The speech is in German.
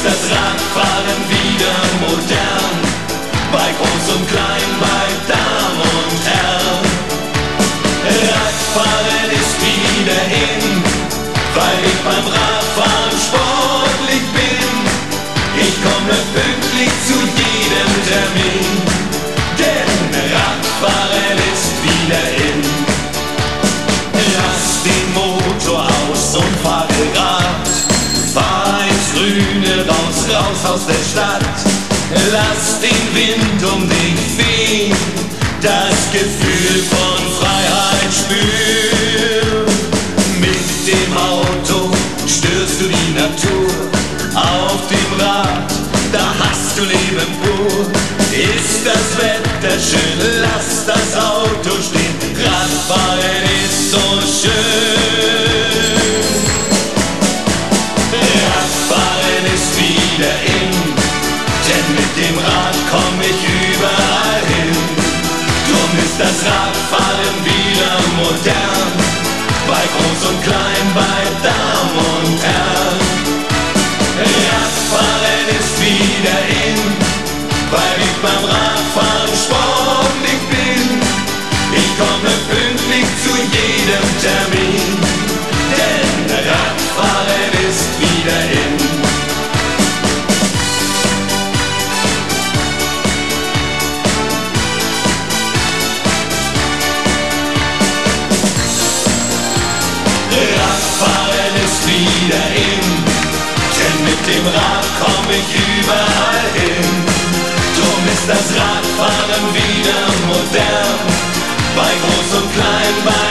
das Radfahren wieder modern. Bei Groß und Klein, bei Damen und Herren. Radfahren ist wieder in, weil ich beim Radfahren sportlich bin. Ich komme pünktlich zu jedem Termin, denn Radfahren ist wieder in. Lass den Motor aus und fahre Rad, fahr ins Grüne, raus, raus aus der Stadt. Lass den Wind um dich wehen, das Gefühl von Freiheit spür. Mit dem Auto störst du die Natur, auf dem Rad, da hast du Leben pur. Ist das Wetter schön, lass das Auto stehen, Radfahren ist so schön. Radfahren ist wieder in, denn mit dem Rad komm ich überall hin. Drum ist das Radfahren wieder modern, bei Groß und Klein, bei Damen und Herren. Radfahren ist wieder in, weil ich beim Radfahren sportlich bin. Ich komme pünktlich zu jedem Termin, denn Radfahren ist wieder in. Radfahren ist wieder in, denn mit dem Rad komm ich überall hin. Drum ist das Radfahren wieder modern, bei Groß und Klein, bei